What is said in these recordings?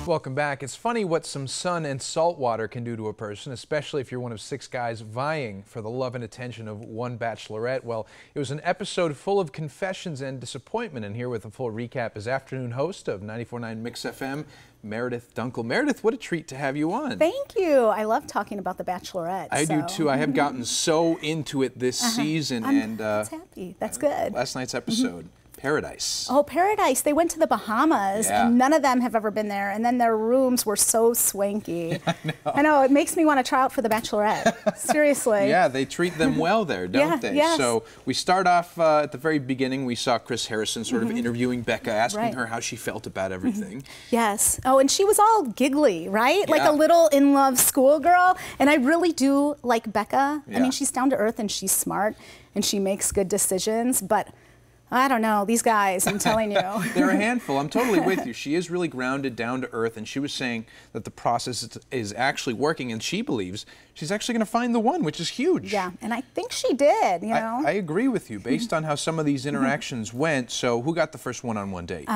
Welcome back. It's funny what some sun and salt water can do to a person, especially if you're one of 6 guys vying for the love and attention of one bachelorette. Well, it was an episode full of confessions and disappointment, and here with a full recap is afternoon host of 94.9 Mix FM, Meredith Dunkel. Meredith, what a treat to have you on. Thank you. I love talking about The Bachelorette. I do too. I have gotten so into it this season. That's happy. That's good. Last night's episode. Paradise. Oh, Paradise. They went to the Bahamas, and none of them have ever been there, and then their rooms were so swanky. I know. It makes me want to try out for The Bachelorette. Seriously. Yeah, they treat them well there, don't they? Yes. So we start off at the very beginning. We saw Chris Harrison sort of interviewing Becca, asking her how she felt about everything. Yes. Oh, and she was all giggly, right? Like a little in-love schoolgirl. And I really do like Becca. I mean, she's down to earth, and she's smart, and she makes good decisions, but I don't know, these guys, I'm telling you. They're a handful. I'm totally with you. She is really grounded, down to earth, and she was saying that the process is actually working, and she believes she's actually going to find the one, which is huge. Yeah, and I think she did, you know. I agree with you, based on how some of these interactions went. So who got the first one-on-one date?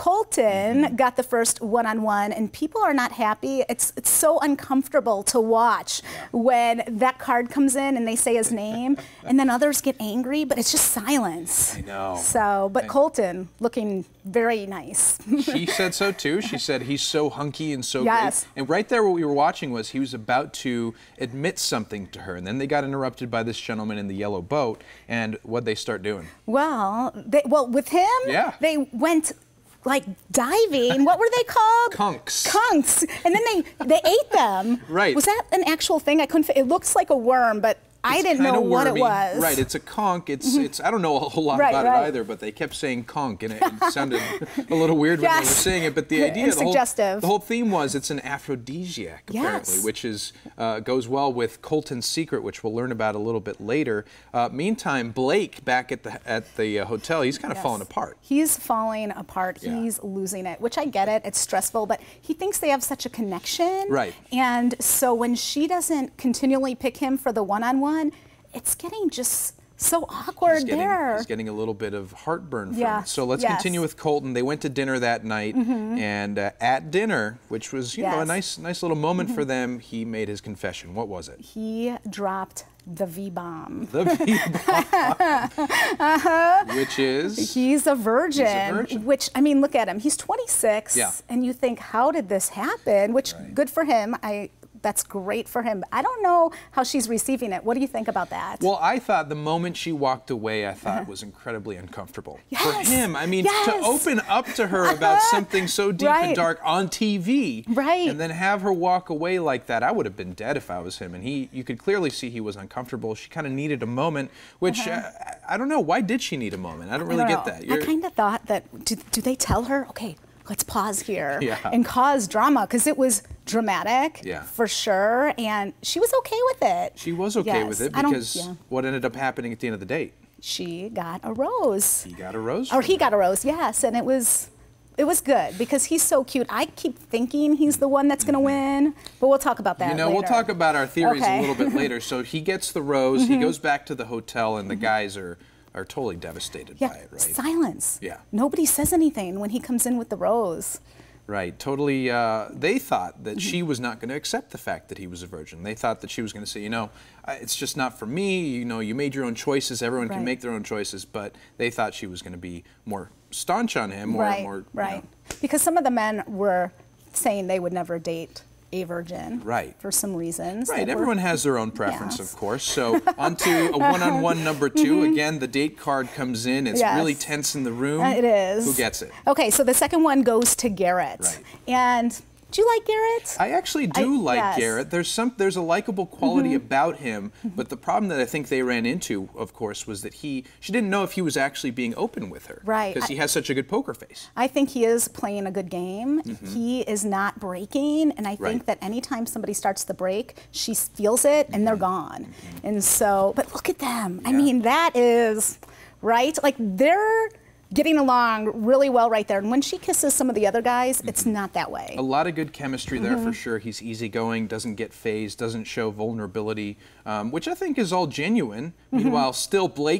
Colton got the first one-on-one, and people are not happy. It's so uncomfortable to watch when that card comes in and they say his name, and then others get angry, but it's just silence. I know. So, but Colton looking very nice. She said so too. She said he's so hunky and so great. And right there what we were watching was he was about to admit something to her, and then they got interrupted by this gentleman in the yellow boat, and what'd they start doing? Well, with him, they went like diving. What were they called? Conchs. Conchs. And then they ate them. Right. Was that an actual thing? I couldn't. It looks like a worm, but I didn't know what it was. Right, it's a conch. It's I don't know a whole lot about it either, but they kept saying conch, and it sounded a little weird when they were saying it. But the idea, the whole theme was it's an aphrodisiac, apparently, which is goes well with Colton's secret, which we'll learn about a little bit later. Meantime, Blake back at the hotel, he's kind of falling apart. He's falling apart. He's losing it, which I get it. It's stressful, but he thinks they have such a connection. Right. And so when she doesn't continually pick him for the one-on-one, it's getting just so awkward there. He's getting a little bit of heartburn from it. So let's continue with Colton. They went to dinner that night, and at dinner, which was you know a nice little moment for them, he made his confession. What was it? He dropped the V-bomb. The V-bomb. Which is? He's a virgin. He's a virgin. Which, I mean, look at him. He's 26, and you think, how did this happen? Which, good for him. That's great for him. I don't know how she's receiving it. What do you think about that? Well, I thought the moment she walked away, I thought it was incredibly uncomfortable. For him, I mean, to open up to her about something so deep and dark on TV, and then have her walk away like that, I would have been dead if I was him. And you could clearly see he was uncomfortable. She kind of needed a moment, which I don't know. Why did she need a moment? I don't really get that. I kind of thought that, do they tell her, okay, let's pause here and cause drama, because it was dramatic for sure, and she was okay with it. She was okay with it because what ended up happening at the end of the date? She got a rose. He got a rose? Or he got a rose, yes, and it was good because he's so cute. I keep thinking he's the one that's going to win, but we'll talk about that later. We'll talk about our theories a little bit later. So he gets the rose, he goes back to the hotel, and the guys are totally devastated by it, right? Silence. Yeah. Nobody says anything when he comes in with the rose. Right, totally. They thought that she was not going to accept the fact that he was a virgin. They thought that she was going to say, you know, it's just not for me. You know, you made your own choices. Everyone can make their own choices. But they thought she was going to be more staunch on him. Right. You know. Because some of the men were saying they would never date a virgin, for some reasons. Right, everyone has their own preference, of course. So on to a one-on-one number 2. Again, the date card comes in. It's really tense in the room. It is. Who gets it? Okay, so the second one goes to Garrett. And do you like Garrett? I actually do like Garrett. There's a likable quality about him, but the problem that I think they ran into, of course, was that she didn't know if he was actually being open with her. Right. Because he has such a good poker face. I think he is playing a good game. He is not breaking, and I think that anytime somebody starts the break, she feels it and they're gone. And so, but look at them. I mean, that is, like they're getting along really well right there. And when she kisses some of the other guys, it's not that way. A lot of good chemistry there for sure. He's easygoing, doesn't get phased, doesn't show vulnerability, which I think is all genuine. Meanwhile, still Blake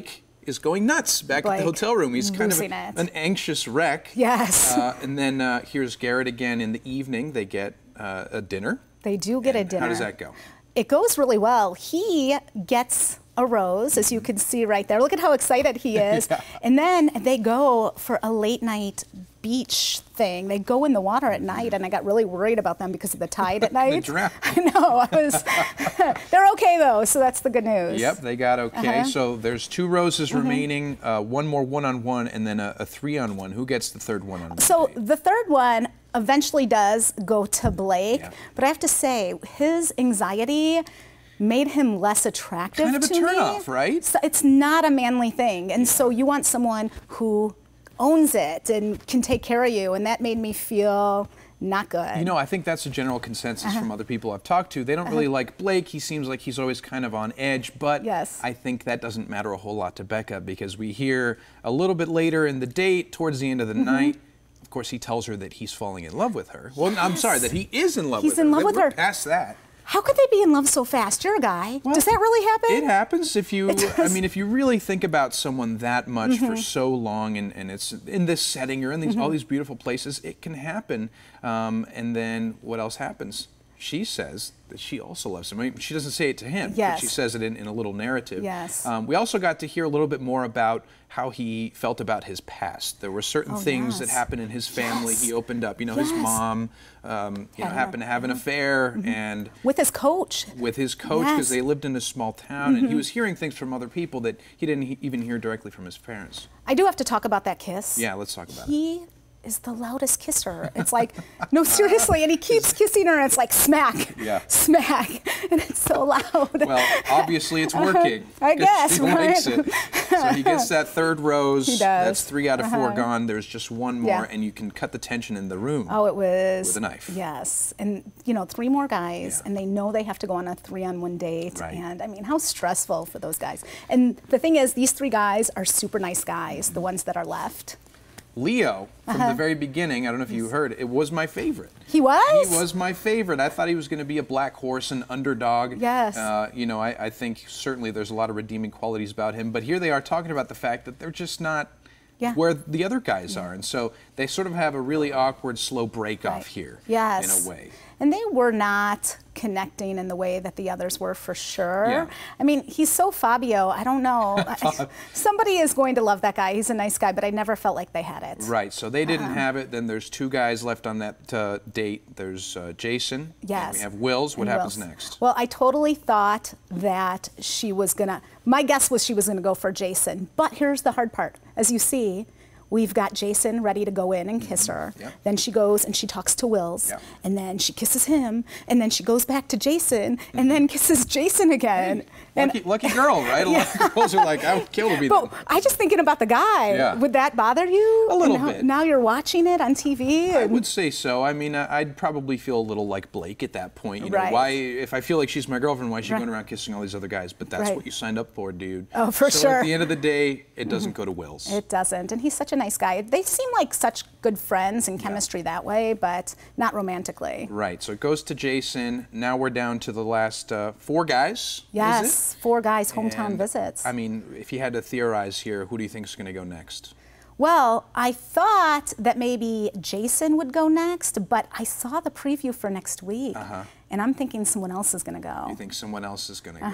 is going nuts back at the hotel room. He's kind of an anxious wreck. Yes. And then here's Garrett again in the evening. They get a dinner. They do get a dinner. How does that go? It goes really well. He gets a rose, as you can see right there. Look at how excited he is. Yeah. And then they go for a late night beach thing. They go in the water at night, and I got really worried about them because of the tide at night. I know. They're okay though, so that's the good news. Yep, they got okay. So there's 2 roses remaining, one more one-on-one, and then a 3-on-1. Who gets the third one-on-one? So the third one eventually does go to Blake, but I have to say, his anxiety made him less attractive to me. Kind of a turnoff, right? So it's not a manly thing, and so you want someone who owns it and can take care of you, and that made me feel not good. You know, I think that's a general consensus from other people I've talked to. They don't really like Blake. He seems like he's always kind of on edge, but I think that doesn't matter a whole lot to Becca, because we hear a little bit later in the date, towards the end of the night, of course, he tells her that he's falling in love with her. Well, I'm sorry, that he is in love with her. He's in love with her. We're past that. How could they be in love so fast? You're a guy. Well, does that really happen? It happens if you, I mean, if you really think about someone that much for so long, and it's in this setting, or in these all these beautiful places, it can happen. And then what else happens? She says that she also loves him. I mean, she doesn't say it to him, but she says it in a little narrative. Yes. We also got to hear a little bit more about how he felt about his past. There were certain things that happened in his family. He opened up. You know, his mom, you know, happened to have an affair, and with his coach. With his coach, because they lived in a small town, and he was hearing things from other people that he didn't even hear directly from his parents. I do have to talk about that kiss. Yeah, let's talk about it. He is the loudest kisser. It's like, no, seriously, and he keeps kissing her, and it's like smack, smack, and it's so loud. Well, obviously it's working. I guess, she likes it. So he gets that third rose. He does. That's 3 out of 4 gone. There's just one more, and you can cut the tension in the room. Oh, it was with a knife. Yes, and you know, 3 more guys, and they know they have to go on a 3-on-1 date, and I mean, how stressful for those guys. And the thing is, these 3 guys are super nice guys, the ones that are left. Leo, from the very beginning, I don't know if you heard, it was my favorite. He was? He was my favorite. I thought he was going to be a black horse, an underdog. Yes. You know, I think certainly there's a lot of redeeming qualities about him, but here they are talking about the fact that they're just not where the other guys are, and so they sort of have a really awkward, slow break-off here, in a way. And they were not connecting in the way that the others were, for sure. I mean, he's so Fabio, I don't know. Somebody is going to love that guy. He's a nice guy, but I never felt like they had it. Right, so they didn't have it. Then there's 2 guys left on that date. There's Jason, and we have Wills. What happens next? Well, I totally thought that she was gonna, my guess was she was gonna go for Jason, but here's the hard part. As you see, we've got Jason ready to go in and kiss her. Then she goes and she talks to Wills, and then she kisses him, and then she goes back to Jason, and then kisses Jason again. Lucky girl, right? A lot of girls are like, I would kill to be But I just thinking about the guy. Would that bother you? A little bit. Now you're watching it on TV. I would say so. I mean, I'd probably feel a little like Blake at that point. You know, why? If I feel like she's my girlfriend, why is she going around kissing all these other guys? But that's what you signed up for, dude. Oh, for sure. So at the end of the day, it doesn't go to Wills. It doesn't, and he's such a nice guy. They seem like such good friends and chemistry that way, but not romantically. Right, so it goes to Jason. Now we're down to the last 4 guys. Yes, 4 guys, hometown visits. I mean, if you had to theorize here, who do you think is going to go next? Well, I thought that maybe Jason would go next, but I saw the preview for next week, and I'm thinking someone else is going to go. You think someone else is going to go?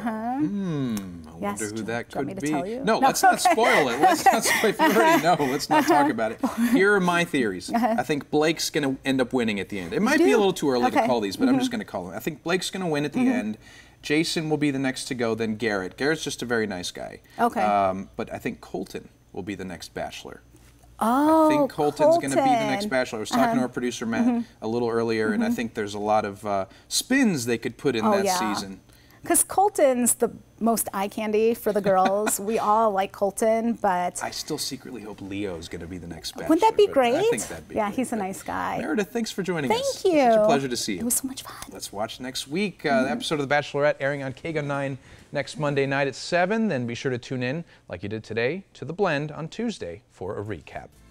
I wonder who that could be. Tell you? No, let's not spoil it. Let's not spoil it. If you already know, let's not talk about it. Here are my theories. I think Blake's going to end up winning at the end. It might be a little too early to call these, but I'm just going to call them. I think Blake's going to win at the end. Jason will be the next to go, then Garrett. Garrett's just a very nice guy. But I think Colton will be the next Bachelor. Oh, I think Colton's going to be the next Bachelor. I was talking to our producer, Matt, a little earlier, and I think there's a lot of spins they could put in that season. Because Colton's the most eye candy for the girls. We all like Colton, but I still secretly hope Leo's going to be the next Bachelor. Wouldn't that be great? I think that'd be great. He's a nice guy. Meredith, thanks for joining us. Thank you. It's such a pleasure to see you. It was so much fun. Let's watch next week. The episode of The Bachelorette airing on KGUN 9 next Monday night at 7. Then be sure to tune in, like you did today, to The Blend on Tuesday for a recap.